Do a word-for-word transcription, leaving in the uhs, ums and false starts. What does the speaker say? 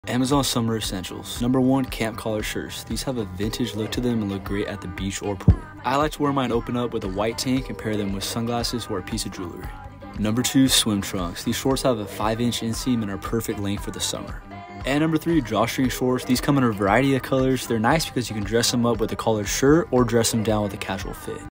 Amazon Summer Essentials. Number one, camp collar shirts. These have a vintage look to them and look great at the beach or pool. I like to wear mine open up with a white tank and pair them with sunglasses or a piece of jewelry. Number two, swim trunks. These shorts have a five inch inseam and are perfect length for the summer. And number three, drawstring shorts. These come in a variety of colors. They're nice because you can dress them up with a collared shirt or dress them down with a casual fit.